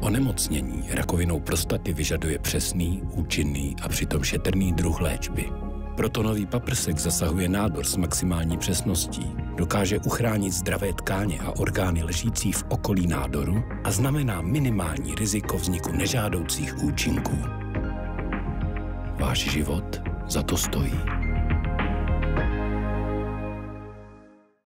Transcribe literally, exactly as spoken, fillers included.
Onemocnění rakovinou prostaty vyžaduje přesný, účinný a přitom šetrný druh léčby. Proto nový paprsek zasahuje nádor s maximální přesností, dokáže uchránit zdravé tkáně a orgány ležící v okolí nádoru a znamená minimální riziko vzniku nežádoucích účinků. Váš život za to stojí.